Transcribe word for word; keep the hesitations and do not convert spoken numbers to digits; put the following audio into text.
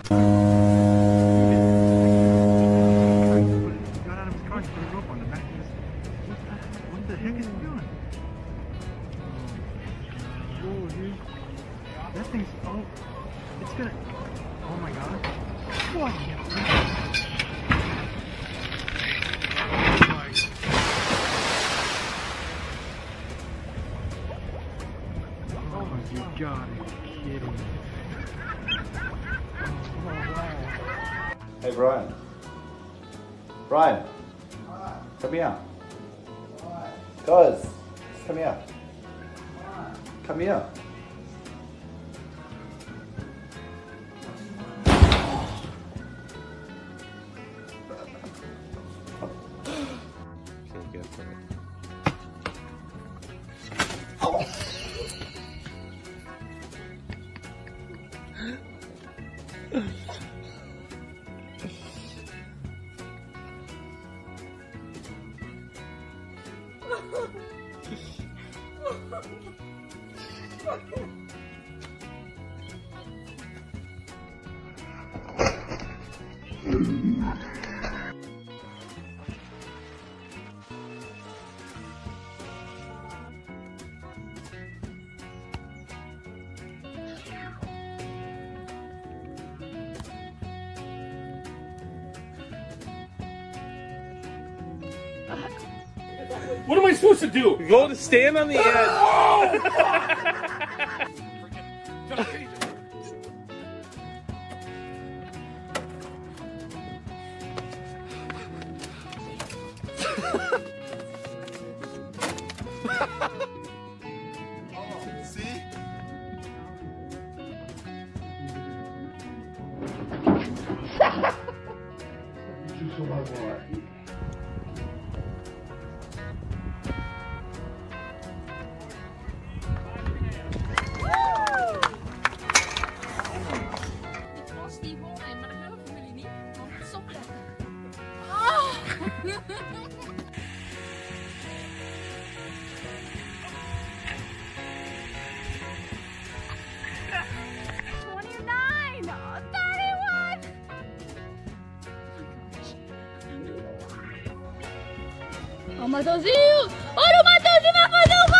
Got out of his car and put a rope on the back of his. What the, what the heck is he doing? Oh, dude. That thing's. Oh. It's gonna. Oh my god. What? Oh my god, are you kidding me? Oh, wow. Hey Brian. Brian. Come here. Cuz. Come here. Come here. Okay, go for it. Oh. What am I supposed to do? Go to stand on the edge. See? Oh, Matheusinho! Olha o Matheusinho vai fazer o